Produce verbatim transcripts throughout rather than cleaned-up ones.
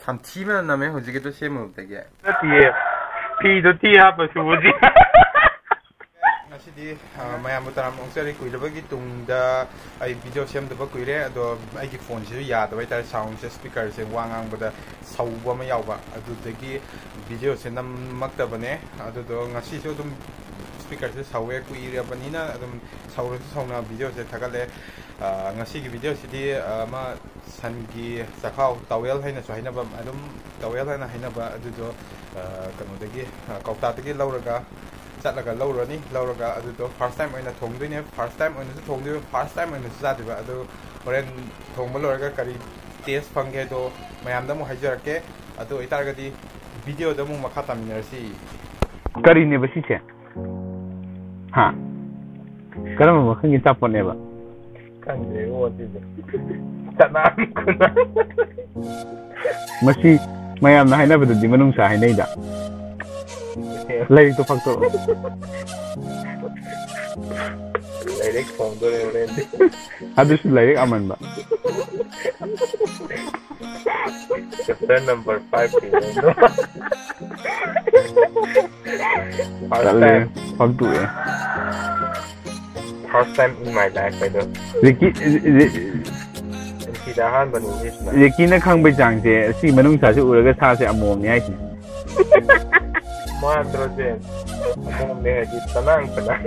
ꯊꯤꯕꯅ ꯅꯝꯃꯦ ꯍꯧꯖꯤꯛꯀꯤꯗꯣ ꯁꯦꯝꯃꯨꯕꯗꯒꯤ ꯅꯠꯇꯤꯌꯦ ꯐꯤꯗꯣ ꯊꯤ ꯍꯥꯞꯄꯁꯨ ꯍꯧꯖꯤꯛ ꯉꯁꯤꯗꯤ ꯃꯌꯥꯝꯕꯨ ꯇꯔꯥꯝꯅ ꯑꯣꯛꯆꯔꯤ ꯀꯨꯏꯔꯕꯒꯤ ꯇꯨꯡꯗ ꯑꯩ ꯚꯤꯗꯤꯑꯣ ꯁꯦꯝꯗꯕ ꯀꯨꯏꯔꯦ ꯑꯗꯣ ꯑꯩꯒꯤ ꯐꯣꯟꯁꯤꯁꯨ ꯌꯥꯗꯕ ꯍꯥꯏꯇꯥꯔꯦ ꯁꯥꯎꯟꯁꯦ ꯁ꯭ꯄꯤꯀꯔꯁꯦ ꯋꯥ ꯉꯥꯡꯕꯗ ꯁꯧꯕ ꯑꯃ ꯌꯥꯎꯕ ꯑꯗꯨꯗꯒꯤ ꯚꯤꯗꯤꯑꯣꯁꯦ ꯅꯝꯃꯛꯇꯕꯅꯦ ꯑꯗꯨꯗꯣ ꯉꯁꯤꯁꯨ ꯑꯗꯨꯝ ꯁ꯭ꯄꯤꯀꯔꯁꯦ ꯁꯧꯋꯦ ꯀꯨꯏꯔꯕꯅꯤꯅ ꯑꯗꯨꯝ ꯁꯧꯔꯁꯨ ꯁꯧꯅ ꯚꯤꯗꯤꯑꯣꯁꯦ ꯊꯥꯒꯠꯂꯦ ꯉꯁꯤꯒꯤ ꯚꯤꯗꯤꯑꯣꯁꯤꯗꯤ ꯑꯃ ꯁꯟꯒꯤ ꯆꯈꯥꯎ ꯇꯥꯋꯦꯜ ꯍꯥꯏꯅꯁꯨ ꯍꯥꯏꯅꯕ ꯑꯗꯨꯝ ꯇꯥꯋꯦꯜ ꯍꯥꯏꯅ ꯍꯥꯏꯅꯕ ꯑꯗꯨꯗꯣ ꯀꯩꯅꯣꯗꯒꯤ ꯀꯧꯇꯥꯗꯒꯤ ꯂꯧꯔꯒ ꯆꯠꯂꯒ ꯂꯧꯔꯅꯤ ꯂꯧꯔꯒ ꯑꯗꯨꯗꯣ ꯐꯥꯔꯁ ꯇꯥꯏꯝ ꯑꯣꯏꯅ ꯊꯣꯡꯗꯣꯏꯅꯦ ꯐꯥꯔꯁ ꯇꯥꯏꯝ ꯑꯣꯏꯅꯁꯨ ꯊꯣꯡꯗꯣꯏꯕ ꯐꯥꯔꯁ ꯇꯥꯏꯝ ꯑꯣꯏꯅꯁꯨ ꯆꯥꯗꯣꯏꯕ ꯑꯗꯨ ꯍꯣꯔꯦꯟ ꯊꯣꯡꯕ ꯂꯣꯏꯔꯒ ꯀꯔꯤ ꯇꯦꯁ ꯐꯪꯒꯦ ꯑꯗꯣ ꯃꯌꯥꯝꯗ ꯑꯃꯨꯛ ꯍꯥꯏꯖꯔꯛꯀꯦ ꯑꯗꯨ ꯑꯣꯏꯇꯥꯔꯒꯗꯤ ꯚꯤꯗꯤꯑꯣꯗ ꯑꯃꯨꯛ ꯃꯈꯥ ꯇꯥꯃꯤꯟꯅꯔꯁꯤ ꯀꯔꯤꯅꯦꯕ ꯁꯤꯁꯦ ꯍꯥ ꯀꯔꯝꯕ ꯃꯈꯜꯒꯤ ꯑꯆꯥꯄꯣꯠꯅꯦꯕ ꯈꯪꯗ꯭ꯔꯦꯕꯣ ꯑꯗꯨꯗꯤ ꯆꯅꯥꯝ ꯈꯨꯅꯥꯝ ꯃꯁꯤ ꯃꯌꯥꯝꯅ ꯍꯥꯏꯅꯕꯗꯗꯤ ꯃꯅꯨꯡꯁꯥ ꯍꯥꯏꯅꯩꯗ ꯂꯥꯏꯔꯤꯛꯇꯣ ꯐꯥꯛꯇꯣꯛꯑꯣ ꯂꯥꯏꯔꯤꯛ ꯐꯣꯡꯗꯣꯔꯦ ꯍꯣꯔꯦꯟꯗꯤ ꯑꯗꯨꯁꯨ ꯂꯥꯏꯔꯤꯛ ꯑꯃꯟꯕ ꯆꯦꯞꯇꯔ ꯅꯝꯕꯔ ꯐꯥꯏꯚ ꯀꯤꯅꯣ First ꯇꯜꯂꯦ time. ꯐꯥꯛꯇꯣꯛꯑꯦ First time in my life ꯍꯥꯏꯗꯣ ꯔꯤꯀꯤ ꯁꯤꯗ ꯑꯍꯥꯟꯕꯅꯤ ꯏꯪꯂꯤꯁꯅ ꯔꯤꯀꯤꯅ ꯈꯪꯕꯩ ꯆꯥꯡꯁꯦ ꯁꯤ ꯃꯅꯨꯡꯁꯥꯁꯦ ꯎꯔꯒ ꯁꯥꯁꯦ ꯑꯃꯣꯝꯅꯤ ꯍꯥꯏꯁꯤꯅꯦ ꯃꯥꯟꯗ꯭ꯔꯣꯁꯦ ꯑꯃꯣꯝꯅꯦ ꯍꯥꯏꯗꯤ ꯇꯅꯥꯡ ꯇꯅꯥꯡ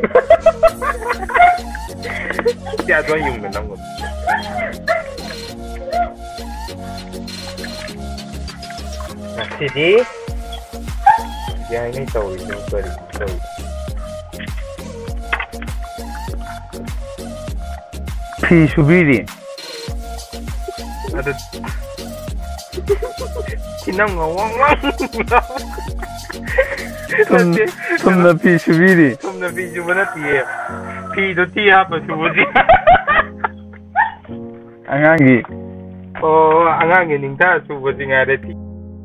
ꯁꯤ ꯑꯗꯨꯋꯥꯏ ꯌꯨꯡꯅ ꯅꯪꯒꯣ ꯉꯁꯤꯗꯤ ꯌꯥꯏꯉꯩ ꯇꯧꯔꯤꯗꯣ ꯀꯔꯤ ꯇꯧꯔꯤ ꯐꯤ ꯁꯨꯕꯤꯔꯤ ꯑꯗꯨ ꯅꯪꯒ ꯋꯥꯡ ꯋꯥꯡ ꯁꯨꯝꯅ ꯐꯤ ꯁꯨꯕꯤꯔꯤ ꯁꯨꯝꯅ ꯐꯤ ꯁꯨꯕ ꯅꯠꯇꯤꯌꯦ ꯐꯤꯗꯣ ꯊꯤ ꯍꯥꯞꯄ ꯁꯨꯕꯗꯤ ꯑꯉꯥꯡꯒꯤ ꯑꯣ ꯑꯉꯥꯡꯒꯤ ꯅꯤꯡꯊꯥ ꯁꯨꯕꯁꯤ ꯉꯥꯏꯔꯦ ꯐꯤ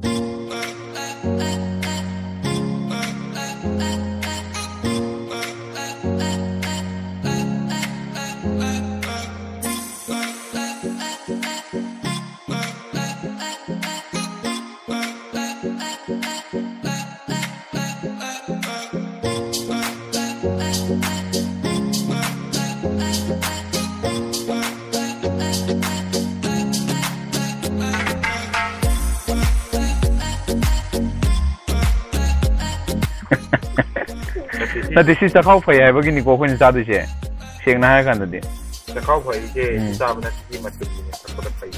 ꯅꯠꯇꯦ ꯁꯤ ꯆꯈꯥꯎ ꯐꯩ ꯍꯥꯏꯕꯒꯤꯅꯤꯀꯣ ꯑꯩꯈꯣꯏꯅ ꯆꯥꯗꯣꯏꯁꯦ ꯁꯦꯡꯅ ꯍꯥꯏꯔ ꯀꯥꯟꯗꯗꯤ ꯆꯈꯥꯎ ꯐꯩꯁꯦ ꯆꯥꯕ ꯅꯠꯇꯦ ꯃꯇꯨꯡꯒꯤꯅꯦ ꯊꯛꯄꯗ ꯐꯩ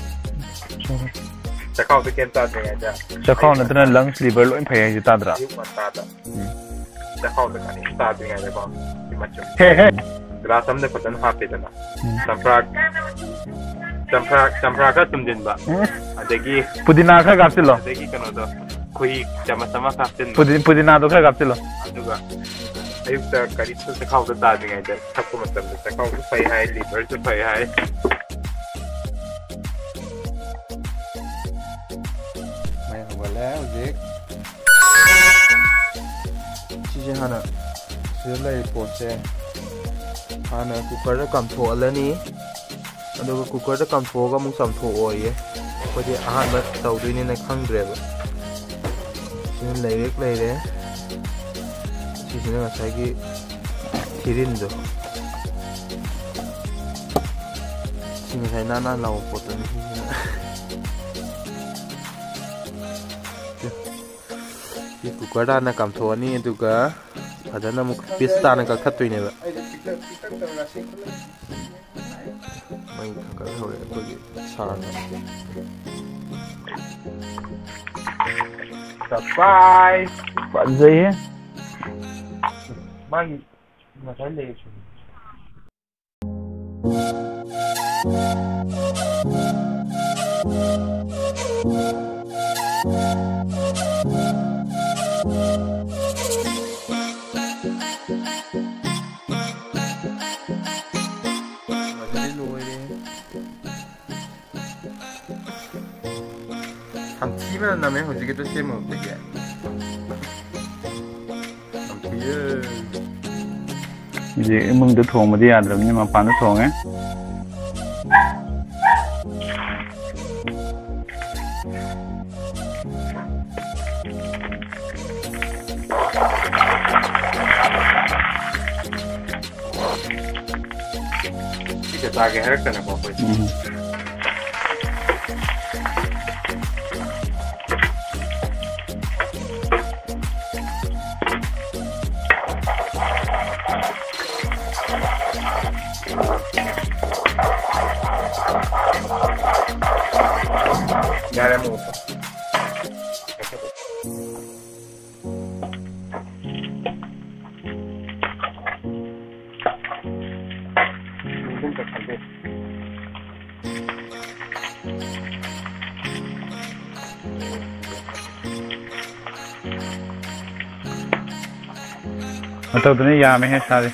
ꯆꯈꯥꯎꯗ ꯀꯩꯝ ꯆꯥꯗ꯭ꯔꯤꯉꯩꯗ ꯆꯈꯥꯎ ꯅꯠꯇꯅ ꯂꯪꯁ ꯂꯤꯚꯔ ꯂꯣꯏ ꯐꯩ ꯍꯥꯏꯁꯦ ꯇꯥꯗ꯭ꯔꯥ ꯑꯌꯨꯛ ꯉꯟꯇꯥꯗ ꯆꯈꯥꯎꯗ ꯀꯔꯤꯝ ꯆꯥꯗ꯭ꯔꯤꯉꯩꯗꯀꯣ ꯃꯆꯨꯝ ꯍꯦ ꯍꯦ ꯒ꯭ꯂꯥꯁ ꯑꯃꯗ ꯐꯖꯅ ꯍꯥꯞꯄꯦꯗꯅ ꯆꯝꯄ꯭ꯔꯥ ꯆꯝꯄ꯭ꯔꯥ ꯆꯝꯄ꯭ꯔꯥ ꯈꯔ ꯆꯨꯝꯁꯤꯟꯕ ꯑꯗꯒꯤ ꯄꯨꯗꯤꯅꯥ ꯈꯔ ꯀꯥꯞꯁꯤꯜꯂꯣ ꯑꯗꯒꯤ ꯀꯩꯅꯣꯗꯣ ꯈꯣꯏꯍꯤ ꯆꯃꯆ ꯑꯃ ꯍꯥꯞꯆꯤꯟꯕ ꯄꯨꯗꯤꯅꯥꯗꯣ ꯈꯔ ꯀꯥꯞꯁꯤꯜꯂꯣ ꯑꯗꯨꯒ ꯑꯌꯨꯛꯇ ꯀꯔꯤꯁꯨ ꯆꯈꯥꯎꯗ ꯇꯥꯗ꯭ꯔꯤꯉꯩꯗ ꯊꯛꯄ ꯃꯇꯝꯗ ꯆꯈꯥꯎꯁꯨ ꯐꯩ ꯍꯥꯏ ꯂꯤꯚꯔꯁꯨ ꯐꯩ ꯍꯥꯏ ꯃꯩ ꯍꯧꯒꯠꯂꯦ ꯍꯧꯖꯤꯛ ꯁꯤꯁꯦ ꯍꯥꯟꯅ ꯁꯤꯗ ꯂꯩꯔꯤ ꯄꯣꯠꯁꯦ ꯍꯥꯟꯅ ꯀꯨꯀꯔꯗ ꯀꯥꯝꯊꯣꯛꯍꯜꯂꯅꯤ ꯑꯗꯨꯒ ꯀꯨꯀꯔꯗ ꯀꯥꯝꯊꯣꯛꯑꯒ ꯑꯃꯨꯛ ꯆꯥꯝꯊꯣꯛꯑꯣꯌꯦ ꯑꯩꯈꯣꯏꯗꯤ ꯑꯍꯥꯟꯕ ꯇꯧꯗꯣꯏꯅꯤꯅ ꯈꯪꯗ꯭ꯔꯦꯕ ꯁꯤꯅ ꯂꯩꯔꯦꯛ ꯂꯩꯔꯦ ꯁꯤꯁꯤꯅ ꯉꯁꯥꯏꯒꯤ ꯊꯤꯔꯤꯟꯗꯣ ꯁꯤ ꯉꯁꯥꯏ ꯅꯥꯟ ꯅꯥꯟ ꯂꯥꯎꯕ ꯄꯣꯠꯇꯨꯅꯤ ꯁꯤꯁꯤꯅ ꯁꯤ ꯀꯨꯀꯔꯗ ꯍꯥꯟꯅ ꯀꯥꯝꯊꯣꯛꯑꯅꯤ ꯑꯗꯨꯒ ꯐꯖꯅ ꯑꯃꯨꯛ ꯄꯤꯁ ꯇꯥꯅ ꯀꯛꯊꯠꯇꯣꯏꯅꯦꯕ ꯃꯩ ꯊꯥꯡꯒꯠꯍꯧꯔꯦ ꯑꯩꯈꯣꯏꯒꯤ ꯁꯥꯔꯅ ꯁꯔꯄ꯭ꯔꯥꯏꯖ ꯐꯖꯩꯍꯦ ꯃꯥꯒꯤ ꯉꯁꯥꯏ ꯂꯩꯔꯤꯁꯨ ꯊꯤꯕꯅ ꯅꯝꯃꯦ ꯍꯧꯖꯤꯛꯀꯤꯗꯣ ꯁꯦꯝꯃꯨꯕꯗꯒꯤ ꯍꯧꯖꯤꯛ ꯏꯃꯨꯡꯗ ꯊꯣꯡꯕꯗꯤ ꯌꯥꯗ꯭ꯔꯕꯅꯤꯅ ꯃꯄꯥꯟꯗ ꯊꯣꯡꯉꯦ ꯆꯥꯒꯦ ꯍꯥꯏꯔꯛꯇꯅꯀꯣ ꯑꯩꯈꯣꯏꯁꯦ. Yare mucho. Atau tu ni ya me hai sare.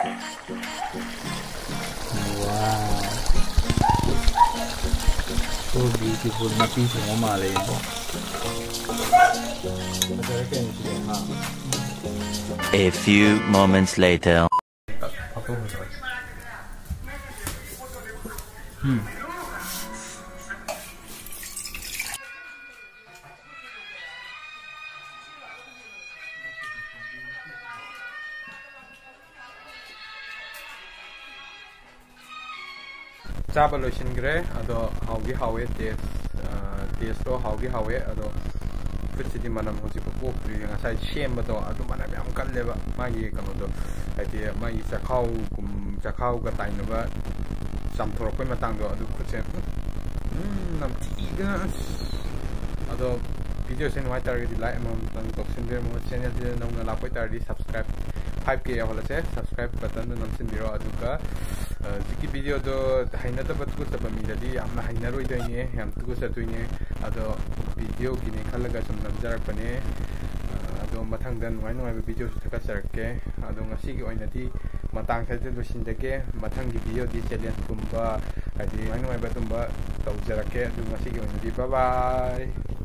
So beautiful na piece mo malay ko. A few moments later. Hmm. Chaba loisingre ado haugi hawe tes tes to haugi hawe ado fitidi manam hoji ko pokri ngasai shemba do ado manam yam kalleba magi kano do adi magi chakhau kum chakhau ga tainaba samthorok poi matang do ado khuchen nam tiga ado video sen wai tar di like amount tang top sender mo channel di nong na lapoi tar di subscribe five k hola se subscribe button do nam sen biro adu ka Ziki video do haina da bat kusta pa mida di amna haina roi da ni ham tu sa tu ni ado video kini khalaga chum nam jarak pane ado mathang dan wai noi video su thaka sarke ado ngasi gi oina di matang sa de sin de ke mathang gi video di challenge kumba adi wai noi ba tumba tau jarake ado ngasi gi oina di bye bye